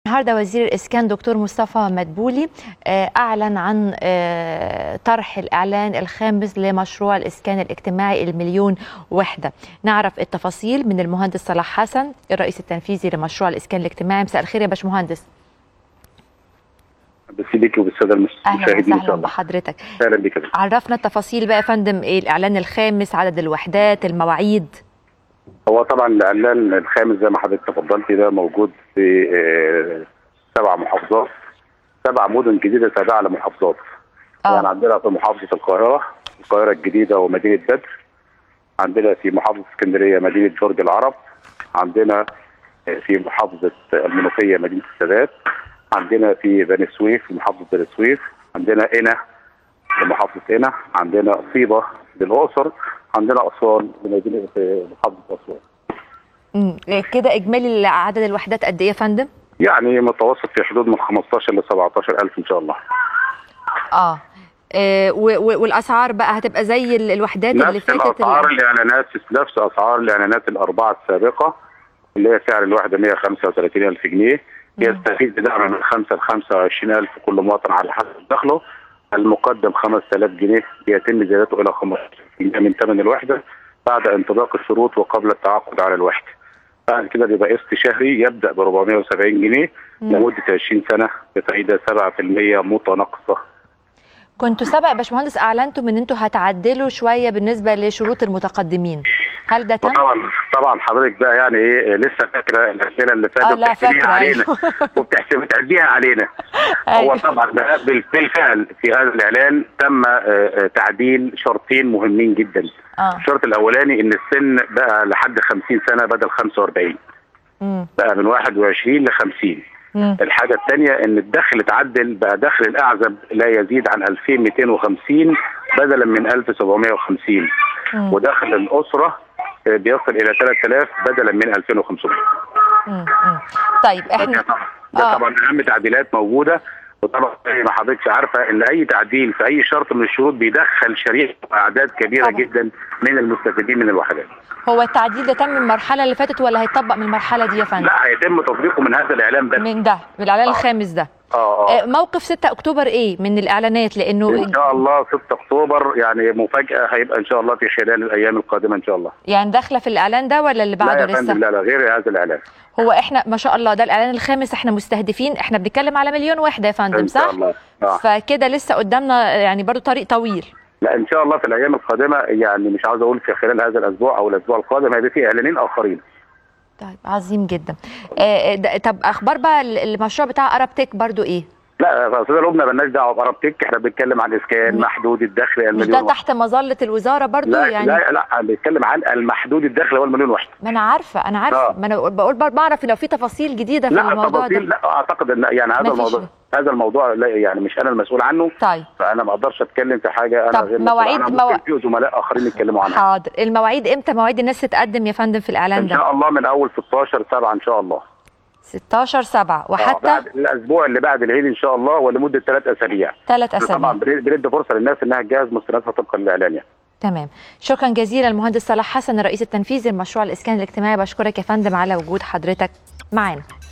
النهارده وزير الإسكان دكتور مصطفى مدبولي أعلن عن طرح الإعلان الخامس لمشروع الإسكان الاجتماعي المليون وحدة. نعرف التفاصيل من المهندس صلاح حسن الرئيس التنفيذي لمشروع الإسكان الاجتماعي. مساء الخير يا باشمهندس. بس بيك وبالساده المشاهدين ان شاء الله. بحضرتك. اهلا بك. عرفنا التفاصيل بقى يا فندم، ايه الإعلان الخامس، عدد الوحدات، المواعيد؟ هو طبعا الإعلان الخامس زي ما حضرتك تفضلتي ده موجود في 7 محافظات، 7 مدن جديده تابعه لمحافظات. يعني عندنا في محافظه القاهره الجديده ومدينه بدر، عندنا في محافظه اسكندريه مدينه برج العرب، عندنا في محافظه المنوفيه مدينه السادات، عندنا في بني سويف في محافظه بني سويف، عندنا قنا في محافظه قنا، عندنا صيبه للاقصر، عندنا اسوان في محافظه اسوان. كده اجمالي عدد الوحدات قد ايه يا فندم؟ يعني متوسط في حدود من 15 ل 17,000 ان شاء الله. والاسعار بقى هتبقى زي الوحدات اللي فاتت؟ نفس اسعار الاعلانات، نفس اسعار الاعلانات الاربعه السابقه، اللي هي سعر الوحده 135,000 جنيه. يستفيد بدعم من 5 ل 25,000 كل مواطن على حسب دخله. المقدم 5,000 جنيه بيتم زيادته الى 15 جنيه من ثمن الوحده بعد انطباق الشروط وقبل التعاقد على الوحده. بعد كده بيبقى قسط شهري يبدا ب 470 جنيه لمده 20 سنه بفائده 7% متناقصه. كنتوا سبق يا باشمهندس اعلنتم ان انتوا هتعدلوا شويه بالنسبه لشروط المتقدمين، هل ده تم؟ طبعا حضرتك بقى يعني ايه لسه فاكره الاسئله اللي فاتت وبتحسبيها علينا وبتحسبيها علينا. هو طبعا بالفعل في هذا الاعلان تم تعديل شرطين مهمين جدا. الشرط الاولاني ان السن بقى لحد 50 سنه بدل 45، بقى من 21 ل 50. الحاجه الثانيه ان الدخل اتعدل، بقى دخل الاعزب لا يزيد عن 2250 بدلا من 1750، ودخل الاسره بيصل الى 3000 بدلا من 2500. طيب احنا ده طبعا اهم تعديلات موجوده. وطبعا زي ما حضرتك عارفه ان اي تعديل في اي شرط من الشروط بيدخل شريحه اعداد كبيره طبعا جدا من المستفيدين من الوحدات. هو التعديل ده تم من المرحله اللي فاتت ولا هيطبق من المرحله دي يا فندم؟ لا، هيتم تطبيقه من هذا الاعلان بس. من ده، من الاعلان الخامس ده. موقف 6 اكتوبر ايه من الاعلانات؟ لانه ان شاء الله 6 اكتوبر يعني مفاجاه هيبقى ان شاء الله في خلال الايام القادمه ان شاء الله. يعني داخله في الاعلان ده ولا اللي بعده لسه؟ لا غير هذا الاعلان. هو احنا ما شاء الله ده الاعلان الخامس، احنا مستهدفين، احنا بنتكلم على مليون وحده يا فندم، صح؟ ان شاء الله. فكده لسه قدامنا يعني برضو طريق طويل. لا ان شاء الله في الايام القادمه، يعني مش عاوز اقول في خلال هذا الاسبوع او الاسبوع القادم هيبقى في اعلانين اخرين. طيب عظيم جدا. طب اخبار بقى المشروع بتاع ارابتك برضو ايه؟ لا يا استاذه لبنى مالناش دعوه بارابتك، احنا بنتكلم عن اسكان محدود الدخل المليون. مش ده تحت مظله الوزاره برضو؟ لا يعني لا بنتكلم عن المحدود الدخل هو المليون وحده. ما انا عارفه ما انا بقول بعرف لو في تفاصيل جديده في الموضوع ده. لا اعتقد ان يعني هذا الموضوع لا يعني مش انا المسؤول عنه. طيب فانا ما اقدرش اتكلم في حاجه انا غير مواعيد في زملاء اخرين يتكلموا عنها. حاضر. المواعيد امتى مواعيد الناس تتقدم يا فندم في الاعلان ده؟ ان شاء الله من اول 16/7 ان شاء الله. 16/7 وحتى بعد الاسبوع اللي بعد العيد ان شاء الله ولمده 3 اسابيع. 3 اسابيع طبعا بندي فرصه للناس انها تجهز مستنداتها طبقا للاعلان يعني. تمام. شكرا جزيلا المهندس صلاح حسن الرئيس التنفيذي لمشروع الاسكان الاجتماعي. بشكرك يا فندم على وجود حضرتك معانا.